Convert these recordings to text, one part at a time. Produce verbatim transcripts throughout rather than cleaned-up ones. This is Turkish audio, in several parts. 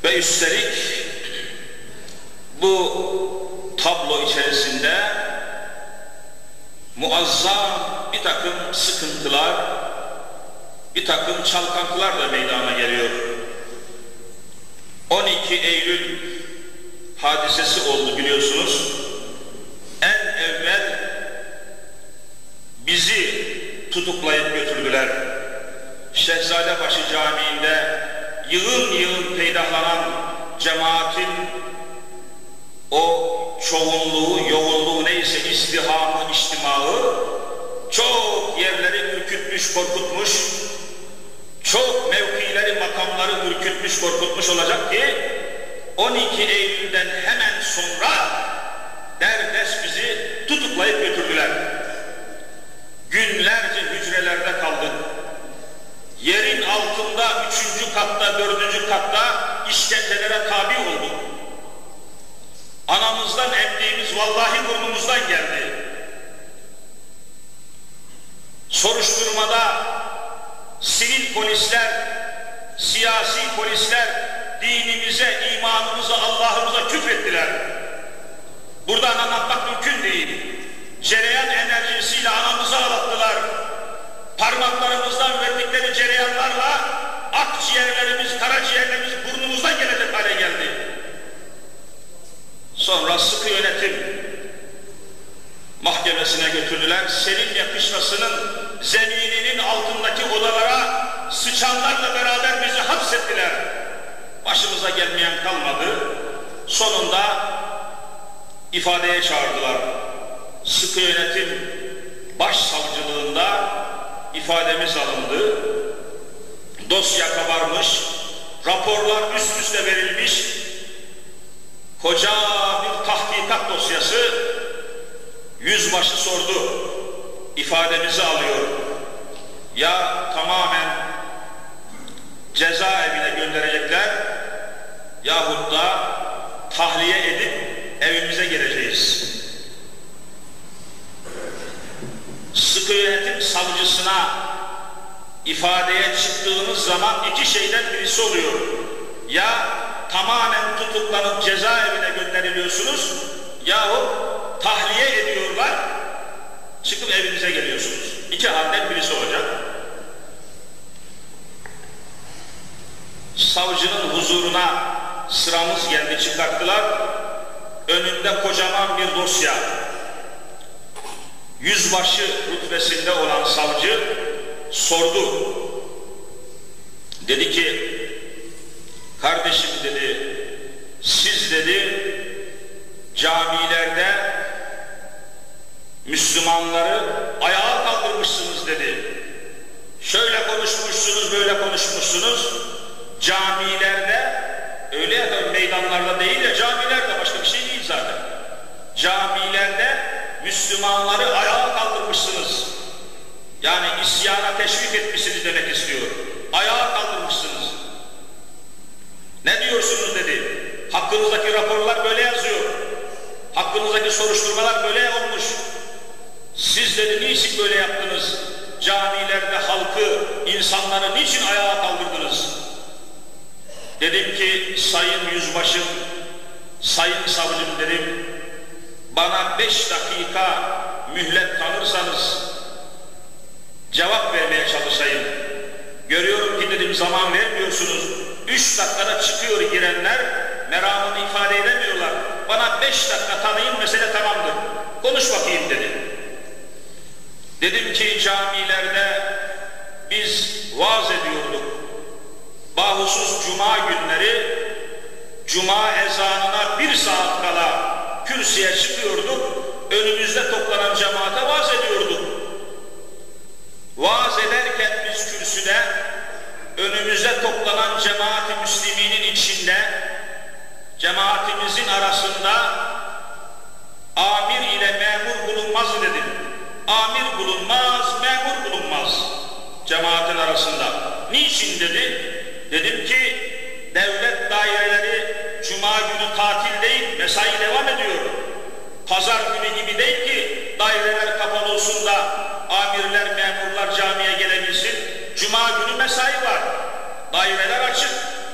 Ve üstelik bu tablo içerisinde muazzam bir takım sıkıntılar, bir takım çalkantılar da meydana geliyor. on iki Eylül hadisesi oldu biliyorsunuz. En evvel bizi tutuklayıp götürdüler. Şehzadebaşı Camii'nde yığın yığın peydahlanan cemaatin o çoğunluğu, yoğunluğu neyse izdihamı, içtimaı çok yerleri ürkütmüş, korkutmuş, çok mevkileri, makamları ürkütmüş, korkutmuş olacak ki on iki Eylül'den hemen sonra derdest bizi tutuklayıp götürdüler. Günlerce hücrelerde kaldık. Yerin altında üçüncü katta, dördüncü katta işkencelere tabi olduk. Anamızdan emdiğimiz vallahi burnumuzdan geldi. Soruşturmada sivil polisler, siyasi polisler dinimize, imanımıza, Allah'ımıza küfrettiler. Buradan anlatmak mümkün değil. Cereyan enerjisiyle anamızı ağlattılar. Parmaklarımızdan verdikleri cereyanlarla akciğerlerimiz, karaciğerlerimiz burnumuzdan gelecek hale geldi. Sonra sıkı yönetim mahkemesine götürdüler. Selimiye kışlasının zemininin altındaki odalara sıçanlarla beraber bizi hapsettiler. Başımıza gelmeyen kalmadı. Sonunda ifadeye çağırdılar. Sıkı yönetim başsavcılığında ifademiz alındı. Dosya kabarmış, raporlar üst üste verilmiş. Koca bir tahkikat dosyası. Yüzbaşı sordu. İfademizi alıyor. Ya tamamen cezaevine gönderecekler yahut da tahliye edip evimize geleceğiz. Sıkı yönetim savcısına ifadeye çıktığınız zaman iki şeyden birisi oluyor. Ya tamamen tutuklanıp cezaevine gönderiliyorsunuz yahut tahliye ediyorlar, çıkıp evinize geliyorsunuz. İki halden birisi olacak. Savcının huzuruna sıramız geldi, çıkarttılar. Önünde kocaman bir dosya. Yüzbaşı rütbesinde olan savcı sordu. Dedi ki, kardeşim dedi, siz dedi camilerde Müslümanları ayağa kaldırmışsınız dedi. Şöyle konuşmuşsunuz, böyle konuşmuşsunuz. Camilerde, öyle ya da meydanlarda değil ya, camilerde başka bir şey değil zaten. Camilerde Müslümanları ayağa kaldırmışsınız. Yani isyana teşvik etmişsiniz demek istiyor. Ayağa kaldırmışsınız. Ne diyorsunuz dedi. Hakkınızdaki raporlar böyle yazıyor. Hakkınızdaki soruşturmalar böyle olmuş. Siz dedi niçin böyle yaptınız? Camilerde halkı, insanları niçin ayağa kaldırdınız? Dedim ki sayın yüzbaşım, sayın savcım dedim, bana beş dakika mühlet tanırsanız cevap vermeye çalışayım. Görüyorum ki dedim zaman vermiyorsunuz. Üç dakikada çıkıyor girenler, meramını ifade edemiyorlar. Bana beş dakika tanıyın, mesele tamamdır. Konuş bakayım dedim. Dedim ki camilerde biz vaaz ediyorduk. Bahusuz cuma günleri cuma ezanına bir saat kala kürsüye çıkıyorduk. Önümüzde toplanan cemaate vaaz ediyorduk. Vaaz ederken biz kürsüde önümüzde toplanan cemaat-i müsliminin içinde cemaatimizin arasında amir ile memur bulunmaz dedim. Amir bulunmaz, memur bulunmaz cemaatin arasında. Niçin dedi? Dedim ki devlet daireleri cuma günü tatil değil, mesai devam ediyor. Pazar günü gibi değil ki daireler kapalı olsun da amirler, memurlar camiye gelebilsin. Cuma günü mesai var. Daireler açık.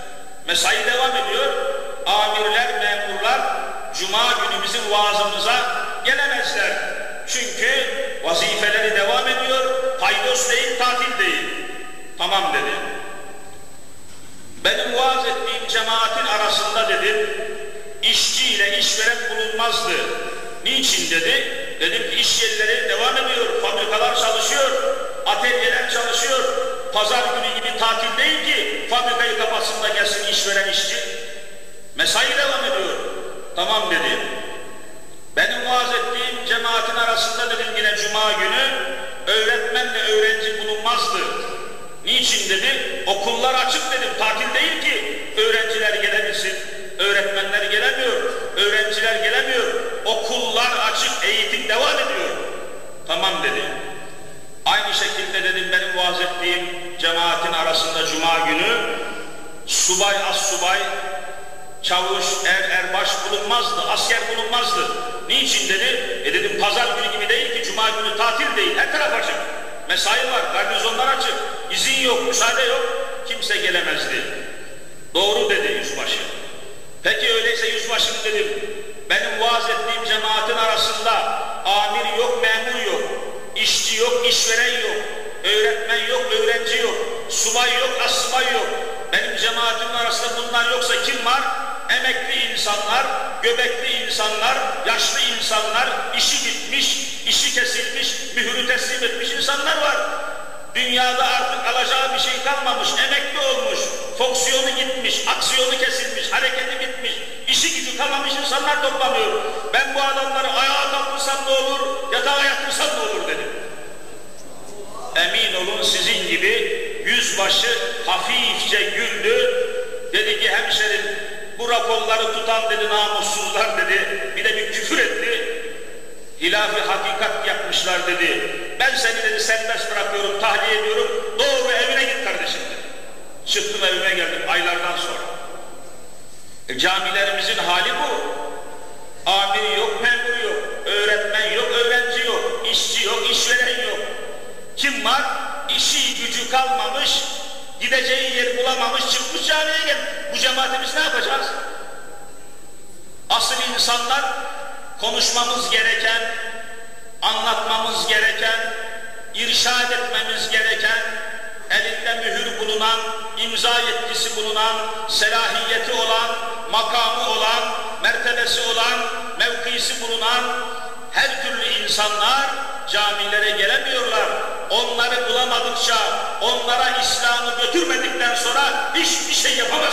Mesai devam ediyor. Amirler, memurlar cuma günü bizim vaazımıza gelemezler. Çünkü vazifeleri devam ediyor. Paydos değil, tatil değil. Tamam dedi. Benim vaaz ettiğim cemaatin arasında dedim, işçi ile işveren bulunmazdı. Niçin dedi? Dedim ki iş yerleri devam ediyor, fabrikalar çalışıyor, atölyeler çalışıyor. Pazar günü gibi tatil değil ki fabrikayı kapatsın da gelsin işveren işçi. Mesai devam ediyor. Tamam dedi. Benim vaaz ettiğim cemaatin arasında dedim yine cuma günü öğretmenle öğrenci bulunmazdı. Niçin dedi? Okullar açık dedim, tatil değil ki öğrenciler gelebilsin. Öğretmenler gelemiyor, öğrenciler gelemiyor. Okullar açık, eğitim devam ediyor. Tamam dedi. Aynı şekilde dedim benim vaaz ettiğim cemaatin arasında cuma günü subay, assubay, çavuş, er, erbaş bulunmazdı, asker bulunmazdı. Niçin dedi? E dedim pazar günü gibi değil ki, cuma günü tatil değil, her taraf açık. Mesai var, garnizonlar açık, izin yok, müsaade yok, kimse gelemezdi. Doğru dedi yüzbaşı. Peki öyleyse yüzbaşım dedim, benim vaaz ettiğim cemaatin arasında amir yok, memur yok, işçi yok, işveren yok, öğretmen yok, öğrenci yok, subay yok, assubay yok. Benim cemaatimin arasında bundan yoksa kim var? Emekli insanlar, göbekli insanlar, yaşlı insanlar, işi bitmiş, işi kesilmiş, mühürü teslim etmiş insanlar var. Dünyada artık alacağı bir şey kalmamış, emekli olmuş, fonksiyonu gitmiş, aksiyonu kesilmiş, hareketi bitmiş, işi gücü kalmamış insanlar toplanıyor. Ben bu adamları ayağa kaldırsam ne olur, yatağa yatırsam ne olur dedim. Emin olun sizin gibi yüzbaşı hafifçe güldü, dedi ki hemşerim bu raporları tutan dedi namussuzlar dedi, bir de bir küfür etti. Hilafi hakikat yapmışlar dedi. Ben seni dedi serbest bırakıyorum, tahliye ediyorum. Doğru evine git kardeşim dedi. Çıktım evime geldim aylardan sonra. E, camilerimizin hali bu. Amiri yok, memuru yok, öğretmen yok, öğrenci yok, işçi yok, işveren yok. Kim var? İşi gücü kalmamış, gideceği yer bulamamış, çıkmış camiye gel. Bu cemaatimiz ne yapacağız? Asıl insanlar konuşmamız gereken, anlatmamız gereken, irşad etmemiz gereken, elinde mühür bulunan, imza yetkisi bulunan, selahiyeti olan, makamı olan, mertebesi olan, mevkisi bulunan her türlü insanlar camilere gelemiyorlar. Onları bulamadıkça, onlara İslam'ı götürmedikten sonra hiçbir şey yapamaz.